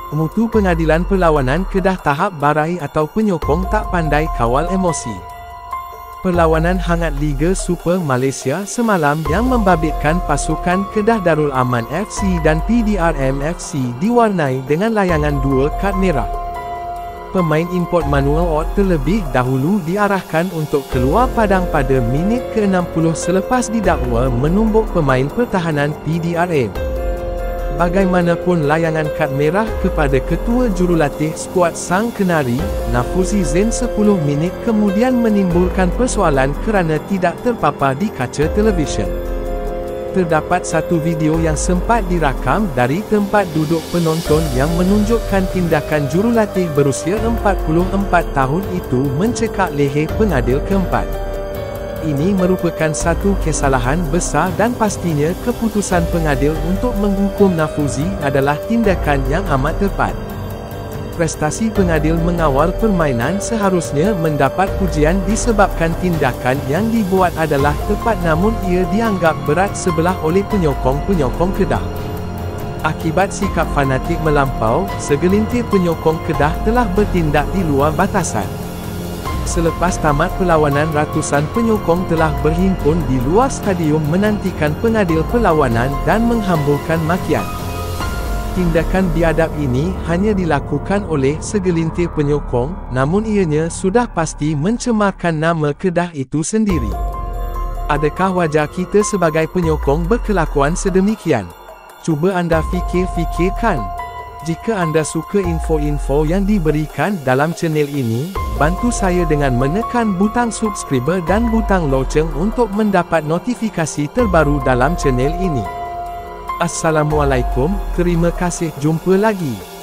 Mutu Pengadilan Perlawanan Kedah tahap barai atau penyokong tak pandai kawal emosi. Perlawanan hangat Liga Super Malaysia semalam yang membabitkan pasukan Kedah Darul Aman FC dan PDRM FC diwarnai dengan layangan 2 kad merah. Pemain import Manuel Ott terlebih dahulu diarahkan untuk keluar padang pada minit ke-60 selepas didakwa menumbuk pemain pertahanan PDRM. Bagaimanapun layangan kad merah kepada ketua jurulatih skuad Sang Kenari, Nafuzi Zain 10 minit kemudian menimbulkan persoalan kerana tidak terpapar di kaca televisyen. Terdapat satu video yang sempat dirakam dari tempat duduk penonton yang menunjukkan tindakan jurulatih berusia 44 tahun itu mencekak leher pengadil keempat. Ini merupakan satu kesalahan besar dan pastinya keputusan pengadil untuk menghukum Nafuzi adalah tindakan yang amat tepat. Prestasi pengadil mengawal permainan seharusnya mendapat pujian disebabkan tindakan yang dibuat adalah tepat namun ia dianggap berat sebelah oleh penyokong-penyokong Kedah. Akibat sikap fanatik melampau, segelintir penyokong Kedah telah bertindak di luar batasan. Selepas tamat perlawanan, ratusan penyokong telah berhimpun di luar stadium menantikan pengadil perlawanan dan menghamburkan makian. Tindakan biadab ini hanya dilakukan oleh segelintir penyokong, namun ianya sudah pasti mencemarkan nama Kedah itu sendiri. Adakah wajar kita sebagai penyokong berkelakuan sedemikian? Cuba anda fikir-fikirkan. Jika anda suka info-info yang diberikan dalam channel ini, bantu saya dengan menekan butang subscriber dan butang loceng untuk mendapat notifikasi terbaru dalam channel ini. Assalamualaikum, terima kasih, jumpa lagi.